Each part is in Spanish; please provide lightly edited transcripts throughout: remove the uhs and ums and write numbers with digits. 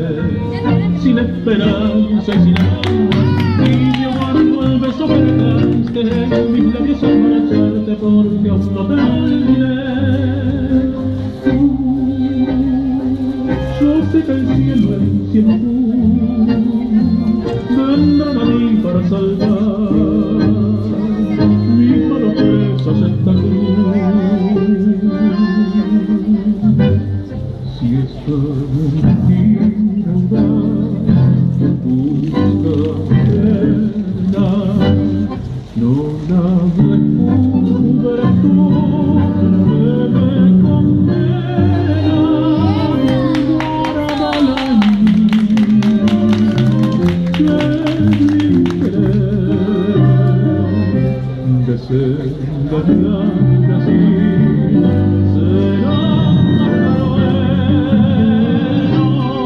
sin esperanza y sin amor, y yo guardo el beso que dejaste en mis labios al marcharte porque aún no te olvidé. Yo sé que el cielo es siempre tú, vendrán a mí para salvar mis manos presas en esta cruz. Si esta mentira audaz busca pena, no la descubras tú que me condena. Guárdala allí, que mi querer desengañarme así será más bueno.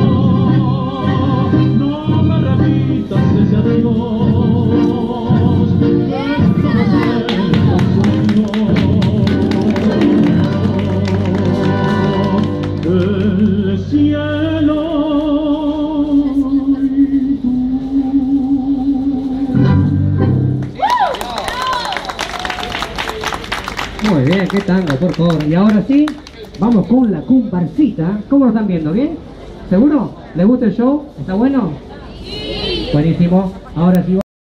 No me repitas ese adiós, esto no es un sueño. El cielo y tú. Muy bien, qué tango, por favor. Y ahora sí, vamos con la comparsita. ¿Cómo lo están viendo? ¿Bien? ¿Seguro? ¿Les gusta el show? ¿Está bueno? Sí. Buenísimo. Ahora sí.